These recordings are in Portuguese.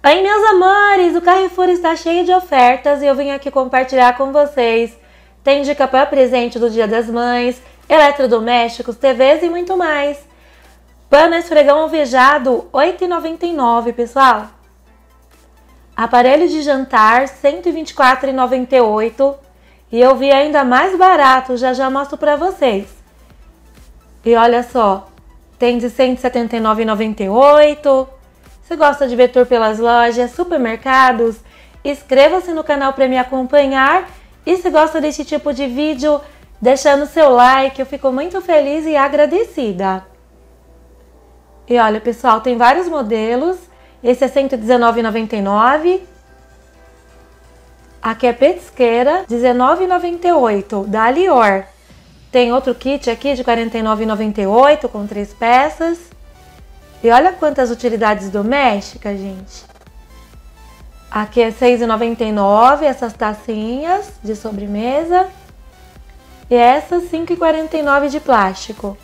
Oi, meus amores! O Carrefour está cheio de ofertas e eu vim aqui compartilhar com vocês. Tem dica para presente do Dia das Mães, eletrodomésticos, TVs e muito mais. Pano esfregão alvejado, R$ 8,99, pessoal. Aparelho de jantar, R$ 124,98. E eu vi ainda mais barato, já mostro para vocês. E olha só, tem de R$ 179,98. Se gosta de ver tour pelas lojas, supermercados, inscreva-se no canal para me acompanhar. E se gosta desse tipo de vídeo, deixando seu like, eu fico muito feliz e agradecida. E olha, pessoal, tem vários modelos. Esse é R$ 119,99. Aqui é petisqueira, R$ 19,98, da Alior. Tem outro kit aqui de R$ 49,98 com 3 peças. E olha quantas utilidades domésticas, gente. Aqui é R$ 6,99 essas tacinhas de sobremesa. E essas R$ 5,49 de plástico.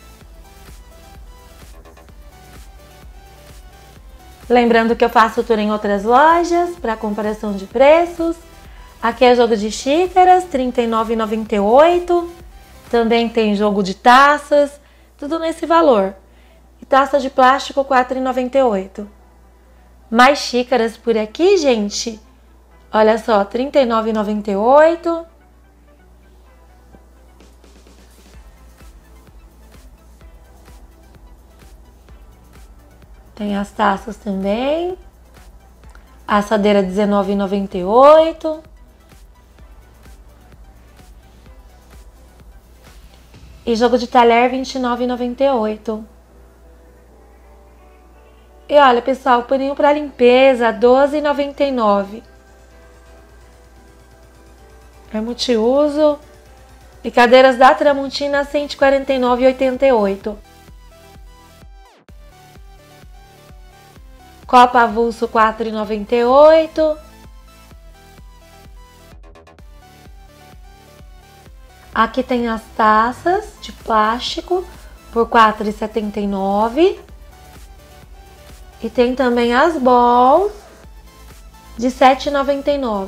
Lembrando que eu faço tour em outras lojas para comparação de preços. Aqui é jogo de xícaras, R$ 39,98. Também tem jogo de taças, tudo nesse valor. E taça de plástico, R$ 4,98. Mais xícaras por aqui, gente. Olha só, R$ 39,98. Tem as taças também. A assadeira, R$ 19,98. E jogo de talher, R$ 29,98. E olha, pessoal, paninho para limpeza, R$ 12,99. É multiuso. E cadeiras da Tramontina, R$ 149,88. Copa avulso, R$ 4,98. Aqui tem as taças de plástico por R$ 4,79. E tem também as bowls de R$ 7,99.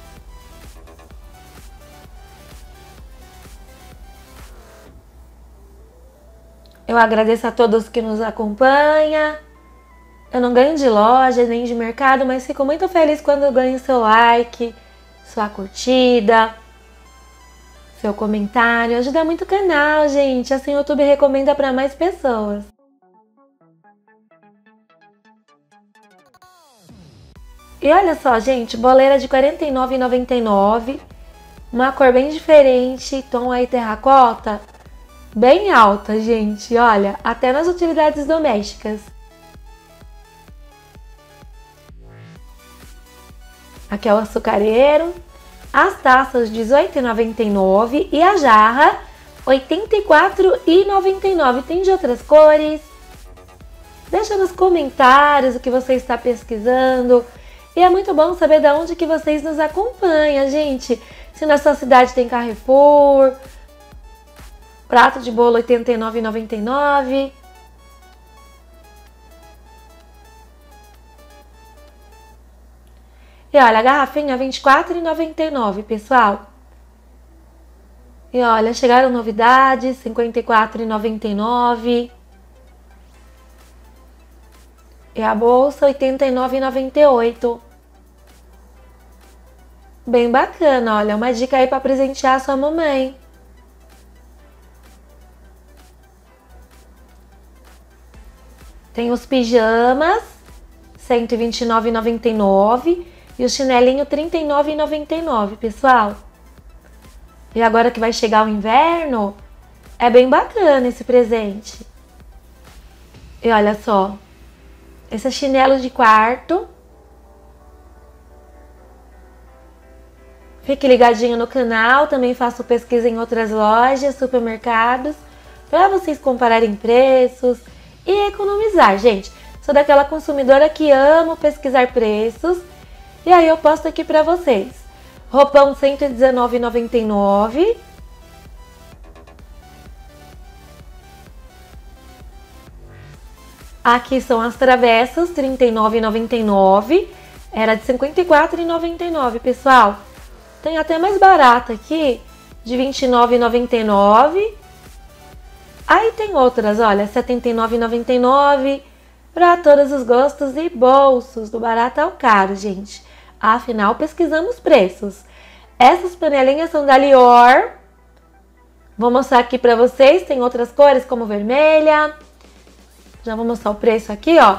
Eu agradeço a todos que nos acompanham. Eu não ganho de loja nem de mercado, mas fico muito feliz quando eu ganho seu like, sua curtida, seu comentário. Ajuda muito o canal, gente. Assim o YouTube recomenda para mais pessoas. E olha só, gente, boleira de R$ 49,99. Uma cor bem diferente, tom aí terracota. Bem alta, gente, olha, até nas utilidades domésticas. Aqui é o açucareiro. As taças, R$ 18,99. E a jarra, R$ 84,99. Tem de outras cores. Deixa nos comentários o que você está pesquisando. E é muito bom saber de onde que vocês nos acompanham, gente. Se na sua cidade tem Carrefour, prato de bolo R$ 89,99. E olha, a garrafinha R$ 24,99, pessoal. E olha, chegaram novidades, R$ 54,99. E a bolsa R$ 89,98. Bem bacana, olha, uma dica aí para presentear a sua mamãe. Tem os pijamas, R$ 129,99. E o chinelinho R$ 39,99, pessoal. E agora que vai chegar o inverno, é bem bacana esse presente. E olha só, esse é chinelo de quarto. Fique ligadinho no canal, também faço pesquisa em outras lojas, supermercados, para vocês compararem preços e economizar, gente. Sou daquela consumidora que amo pesquisar preços e aí eu posto aqui para vocês. Roupão R$ 119,99. Aqui são as travessas, R$ 39,99. Era de R$ 54,99, pessoal. Tem até mais barato aqui, de R$ 29,99. Aí tem outras, olha, R$ 79,99. Para todos os gostos e bolsos, do barato ao caro, gente. Afinal, pesquisamos preços. Essas panelinhas são da Lior. Vou mostrar aqui para vocês. Tem outras cores, como vermelha. Já vou mostrar o preço aqui, ó.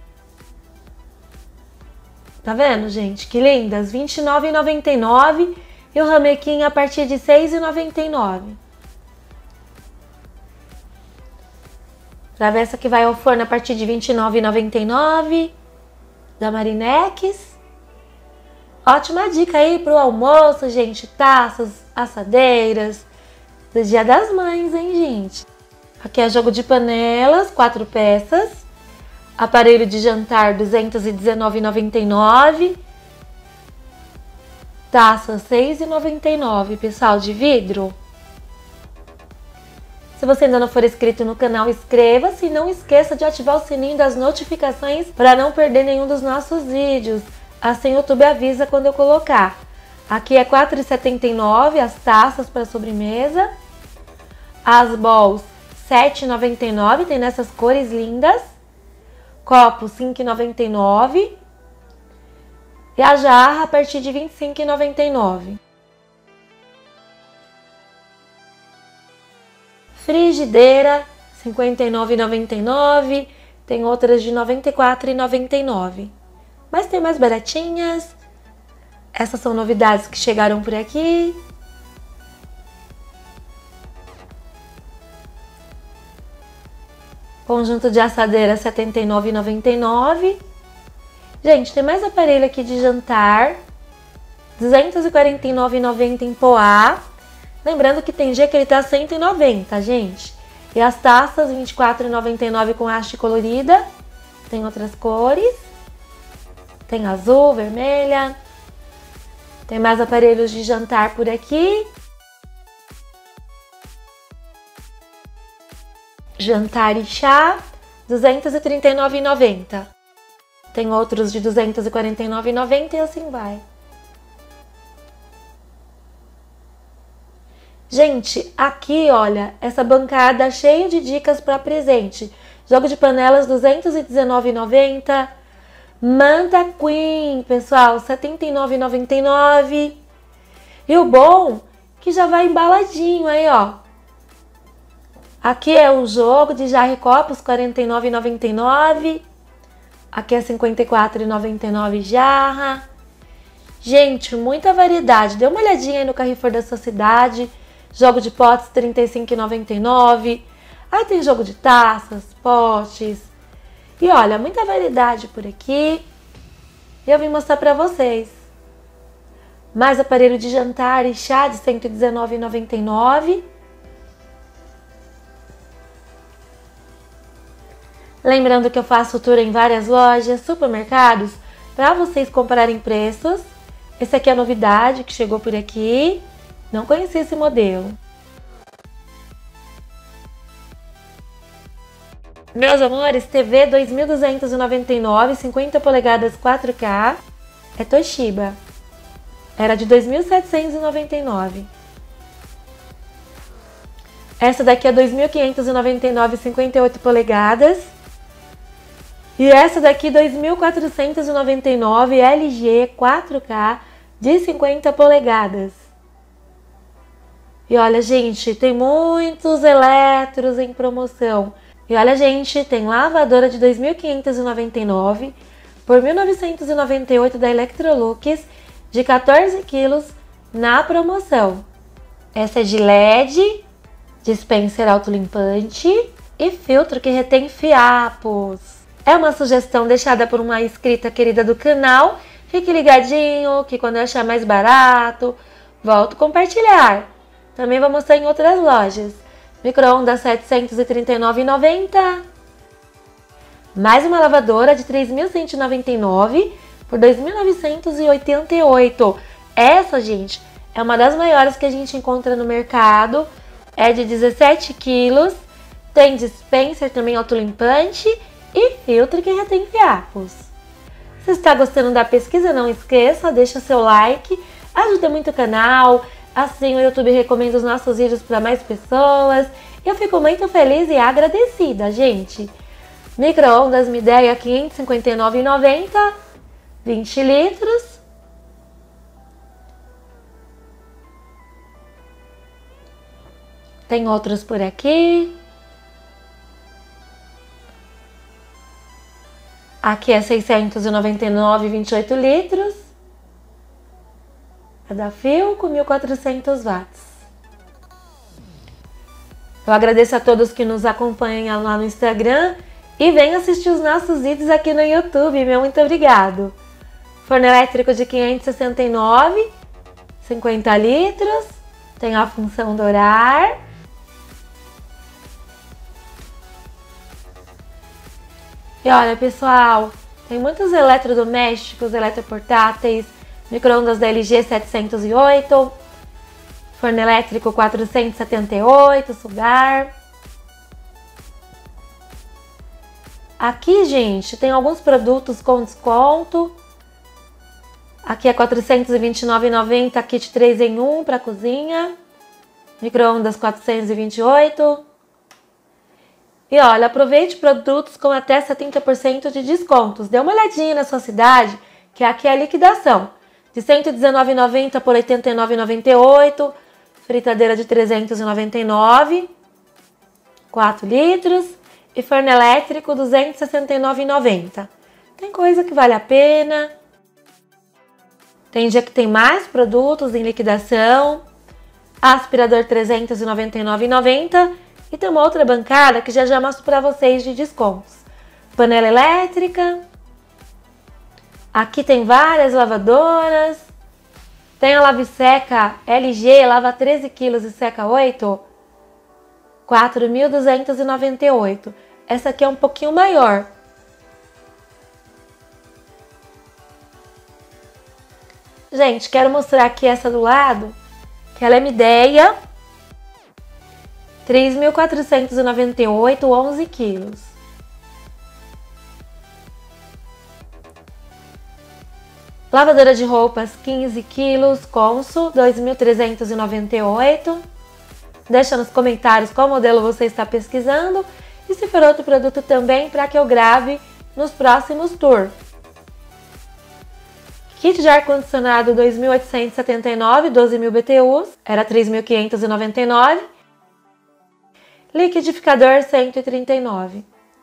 Tá vendo, gente? Que lindas! R$ 29,99 e o ramequim a partir de R$ 6,99. Travessa que vai ao forno a partir de R$ 29,99 da Marinex. Ótima dica aí pro almoço, gente. Taças, assadeiras do Dia das Mães, hein, gente? Aqui é jogo de panelas, 4 peças. Aparelho de jantar, R$ 219,99. Taça, R$ 6,99, pessoal, de vidro. Se você ainda não for inscrito no canal, inscreva-se e não esqueça de ativar o sininho das notificações para não perder nenhum dos nossos vídeos. Assim o YouTube avisa quando eu colocar. Aqui é R$ 4,79 as taças para sobremesa. As bowls, R$ 7,99, tem nessas cores lindas. Copo, R$ 5,99. E a jarra a partir de R$ 25,99. Frigideira, R$ 59,99. Tem outras de R$ 94,99. Mas tem mais baratinhas. Essas são novidades que chegaram por aqui. Conjunto de assadeira, R$ 79,99. Gente, tem mais aparelho aqui de jantar. R$ 249,90 em Poá. Lembrando que tem dia que ele tá R$ 190, gente. E as taças, R$ 24,99 com haste colorida. Tem outras cores. Tem azul, vermelha. Tem mais aparelhos de jantar por aqui. Jantar e chá, R$ 239,90. Tem outros de R$ 249,90 e assim vai. Gente, aqui, olha, essa bancada cheia de dicas para presente. Jogo de panelas, R$ 219,90. Manta Queen, pessoal, R$ 79,99. E o bom que já vai embaladinho aí, ó. Aqui é o jogo de jarra e copos, R$ 49,99. Aqui é R$ 54,99 jarra. Gente, muita variedade. Dê uma olhadinha aí no Carrefour da sua cidade. Jogo de potes, R$ 35,99. Aí tem jogo de taças, potes. E olha, muita variedade por aqui. E eu vim mostrar pra vocês. Mais aparelho de jantar e chá de R$ 119,99. Lembrando que eu faço tour em várias lojas, supermercados, para vocês compararem preços. Esse aqui é a novidade que chegou por aqui. Não conhecia esse modelo. Meus amores, TV 2.299, 50 polegadas 4K, é Toshiba. Era de 2.799. Essa daqui é 2.599, 58 polegadas. E essa daqui 2.499, LG 4K de 50 polegadas. E olha, gente, tem muitos eletros em promoção. E olha, gente, tem lavadora de 2.599 por 1.998 da Electrolux de 14 quilos na promoção. Essa é de LED, dispenser autolimpante e filtro que retém fiapos. É uma sugestão deixada por uma inscrita querida do canal. Fique ligadinho que quando eu achar mais barato, volto a compartilhar. Também vou mostrar em outras lojas. Micro-ondas R$ 739,90. Mais uma lavadora de R$ 3.199 por R$ 2.988. Essa, gente, é uma das maiores que a gente encontra no mercado. É de 17 quilos. Tem dispenser também autolimpante e filtro que retém fiapos. Se está gostando da pesquisa, não esqueça, deixa seu like, ajuda muito o canal, assim o YouTube recomenda os nossos vídeos para mais pessoas. Eu fico muito feliz e agradecida, gente. Micro-ondas Midea 559,90, 20 litros. Tem outros por aqui. Aqui é 699, 28 litros. É da Philco, 1400 watts. Eu agradeço a todos que nos acompanham lá no Instagram e venham assistir os nossos vídeos aqui no YouTube. Meu muito obrigado. Forno elétrico de 569, 50 litros. Tem a função dourar. E olha, pessoal, tem muitos eletrodomésticos, eletroportáteis, micro-ondas da LG 708, forno elétrico 478, sugar. Aqui, gente, tem alguns produtos com desconto. Aqui é R$ 429,90, kit 3 em 1 para cozinha. Micro-ondas 428. E olha, aproveite produtos com até 70% de descontos. Dê uma olhadinha na sua cidade, que aqui é a liquidação. De R$ 119,90 por R$ 89,98. Fritadeira de 399, 4 litros. E forno elétrico, R$ 269,90. Tem coisa que vale a pena. Tem dia que tem mais produtos em liquidação. Aspirador R$ 399,90. E tem uma outra bancada que já mostro para vocês de descontos. Panela elétrica. Aqui tem várias lavadoras. Tem a lave-seca LG, lava 13 kg e seca 8. R$ 4.298. Essa aqui é um pouquinho maior. Gente, quero mostrar aqui essa do lado, que ela é Midea. 3.498, 11 quilos. Lavadora de roupas, 15 quilos, Consul, 2.398. Deixa nos comentários qual modelo você está pesquisando e se for outro produto também para que eu grave nos próximos tours. Kit de ar-condicionado 2.879, 12.000 BTUs, era 3.599. Liquidificador 139.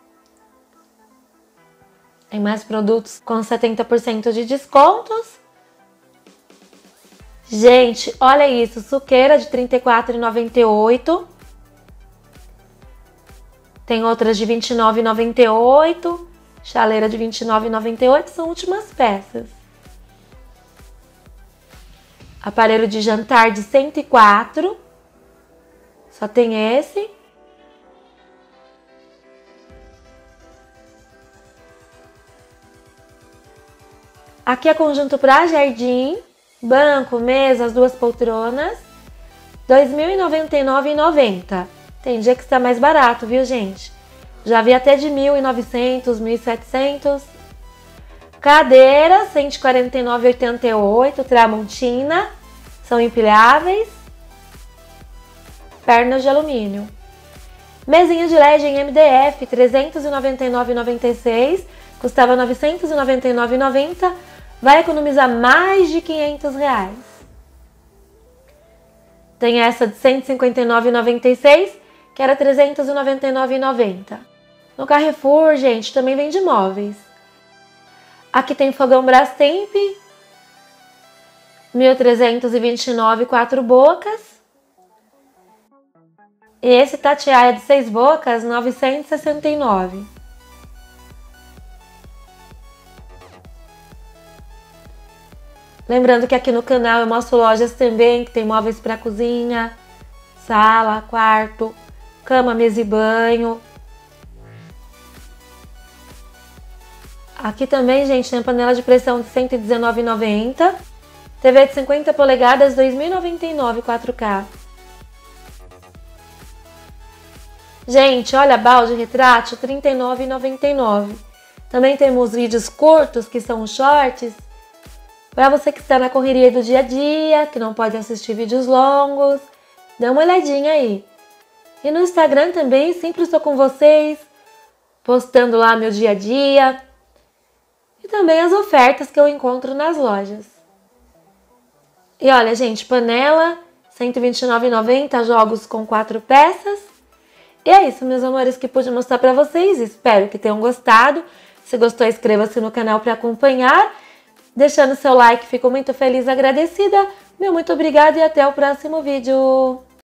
Tem mais produtos com 70% de descontos. Gente, olha isso, suqueira de R$ 34,98. Tem outras de R$ 29,98. Chaleira de R$ 29,98, são últimas peças. Aparelho de jantar de 104. Só tem esse. Aqui é conjunto para jardim, banco, mesa, as duas poltronas, R$ 2.099,90. Tem dia que está mais barato, viu, gente? Já vi até de 1.900, 1.700. Cadeira, R$ 149,88, Tramontina, são empilháveis. Pernas de alumínio. Mesinha de LED em MDF, R$ 399,96, custava R$ 999,90. Vai economizar mais de R$ 500. Tem essa de R$ 159,96, que era R$ 399,90. No Carrefour, gente, também vende móveis. Aqui tem fogão Brastemp, 1.329, 4 bocas. E esse Tatiaia de 6 bocas, R$ 969. Lembrando que aqui no canal eu mostro lojas também que tem móveis para cozinha, sala, quarto, cama, mesa e banho. Aqui também, gente, tem panela de pressão de R$ 119,90. TV de 50 polegadas, R$ 2.099, 4K. Gente, olha, balde retrátil, R$ 39,99. Também temos vídeos curtos, que são shorts. Para você que está na correria do dia a dia, que não pode assistir vídeos longos, dá uma olhadinha aí. E no Instagram também, sempre estou com vocês, postando lá meu dia a dia. E também as ofertas que eu encontro nas lojas. E olha, gente, panela, R$ 129,90, jogos com 4 peças. E é isso, meus amores, que pude mostrar pra vocês. Espero que tenham gostado. Se gostou, inscreva-se no canal para acompanhar. Deixando seu like, fico muito feliz e agradecida. Meu muito obrigada e até o próximo vídeo.